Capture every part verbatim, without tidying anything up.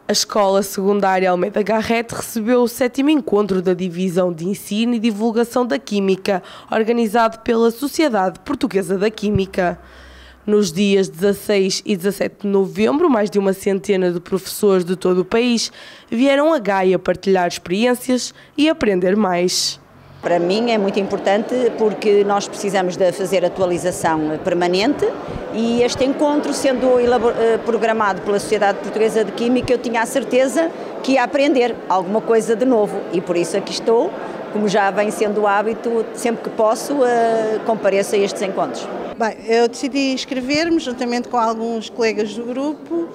A Escola Secundária Almeida Garrett recebeu o sétimo encontro da Divisão de Ensino e Divulgação da Química, organizado pela Sociedade Portuguesa da Química. Nos dias dezasseis e dezassete de novembro, mais de uma centena de professores de todo o país vieram a Gaia partilhar experiências e aprender mais. Para mim é muito importante porque nós precisamos de fazer atualização permanente e este encontro, sendo programado pela Sociedade Portuguesa de Química, eu tinha a certeza que ia aprender alguma coisa de novo e por isso aqui estou, como já vem sendo o hábito, sempre que posso, compareço a estes encontros. Bem, eu decidi inscrever-me juntamente com alguns colegas do grupo,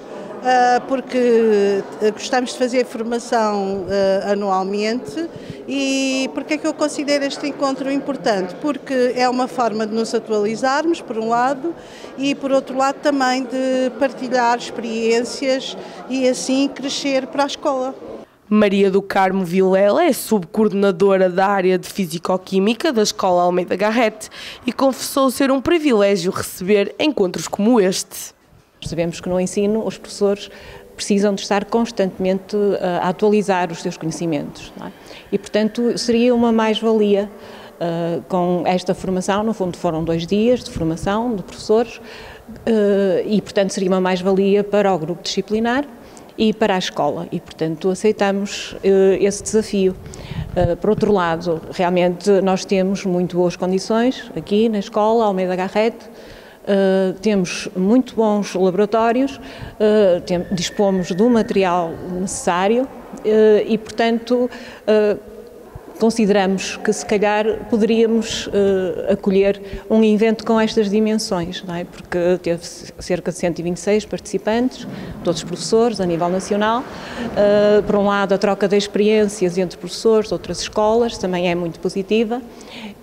porque gostamos de fazer formação anualmente. E porque é que eu considero este encontro importante? Porque é uma forma de nos atualizarmos, por um lado, e por outro lado também de partilhar experiências e assim crescer para a escola. Maria do Carmo Vilela é subcoordenadora da área de Físico-Química da Escola Almeida Garrett e confessou ser um privilégio receber encontros como este. Percebemos que no ensino os professores precisam de estar constantemente a atualizar os seus conhecimentos, não é? E, portanto, seria uma mais-valia uh, com esta formação. No fundo, foram dois dias de formação de professores uh, e, portanto, seria uma mais-valia para o grupo disciplinar e para a escola e, portanto, aceitamos uh, esse desafio. Uh, por outro lado, realmente nós temos muito boas condições aqui na escola Almeida Garrett. Uh, temos muito bons laboratórios, uh, tem, dispomos do material necessário uh, e, portanto, uh, consideramos que se calhar poderíamos uh, acolher um evento com estas dimensões, não é? Porque teve cerca de cento e vinte e seis participantes, todos professores a nível nacional. Uh, por um lado, a troca de experiências entre professores de outras escolas também é muito positiva uh,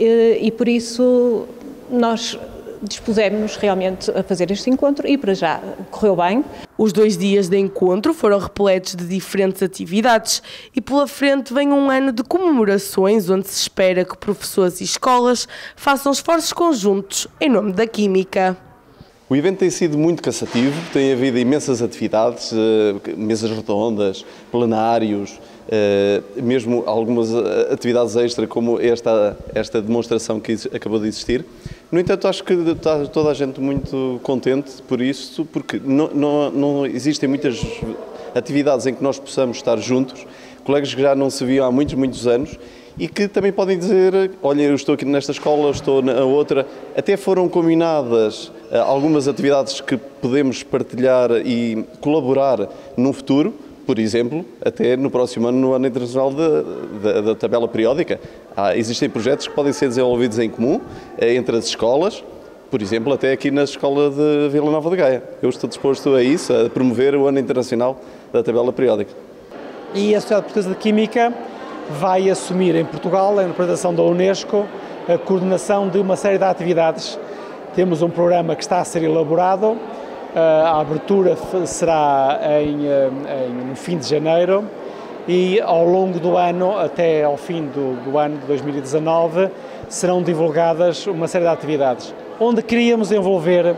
e, por isso, nós dispusemos-nos realmente a fazer este encontro e para já correu bem. Os dois dias de encontro foram repletos de diferentes atividades e pela frente vem um ano de comemorações onde se espera que professores e escolas façam esforços conjuntos em nome da Química. O evento tem sido muito cansativo, tem havido imensas atividades, mesas redondas, plenários, mesmo algumas atividades extra como esta, esta demonstração que acabou de existir. No entanto, acho que está toda a gente muito contente por isso, porque não, não, não existem muitas atividades em que nós possamos estar juntos, colegas que já não se viam há muitos, muitos anos e que também podem dizer, olha, eu estou aqui nesta escola, eu estou na outra. Até foram combinadas algumas atividades que podemos partilhar e colaborar no futuro. Por exemplo, até no próximo ano, no Ano Internacional da, da, da Tabela Periódica. Há, existem projetos que podem ser desenvolvidos em comum entre as escolas, por exemplo, até aqui na Escola de Vila Nova de Gaia. Eu estou disposto a isso, a promover o Ano Internacional da Tabela Periódica. E a Sociedade Portuguesa de Química vai assumir em Portugal, em representação da Unesco, a coordenação de uma série de atividades. Temos um programa que está a ser elaborado. A abertura será em, em, no fim de janeiro e ao longo do ano, até ao fim do, do ano de dois mil e dezanove, serão divulgadas uma série de atividades, onde queríamos envolver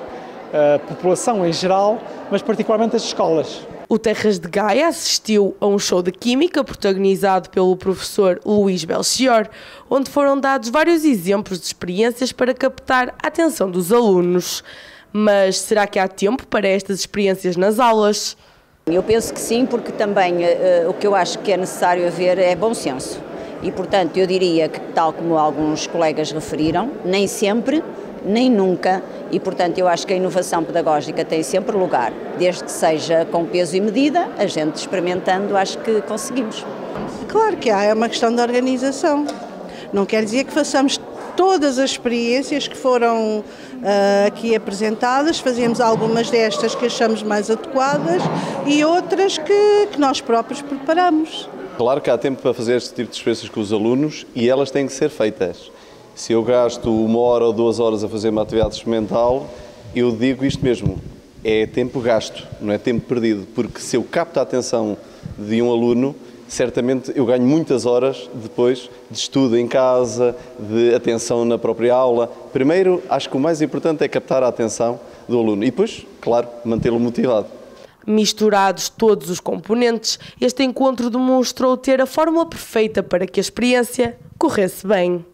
a população em geral, mas particularmente as escolas. O Terras de Gaia assistiu a um show de Química protagonizado pelo professor Luís Belchior, onde foram dados vários exemplos de experiências para captar a atenção dos alunos. Mas será que há tempo para estas experiências nas aulas? Eu penso que sim, porque também uh, o que eu acho que é necessário haver é bom senso. E, portanto, eu diria que, tal como alguns colegas referiram, nem sempre, nem nunca, e, portanto, eu acho que a inovação pedagógica tem sempre lugar, desde que seja com peso e medida, a gente experimentando, acho que conseguimos. Claro que há, é uma questão de organização. Não quer dizer que façamos todas as experiências que foram uh, aqui apresentadas, fazemos algumas destas que achamos mais adequadas e outras que, que nós próprios preparamos. Claro que há tempo para fazer este tipo de experiências com os alunos e elas têm que ser feitas. Se eu gasto uma hora ou duas horas a fazer uma atividade experimental, eu digo isto mesmo, é tempo gasto, não é tempo perdido, porque se eu capto a atenção de um aluno, certamente eu ganho muitas horas depois de estudo em casa, de atenção na própria aula. Primeiro, acho que o mais importante é captar a atenção do aluno e depois, claro, mantê-lo motivado. Misturados todos os componentes, este encontro demonstrou ter a fórmula perfeita para que a experiência corresse bem.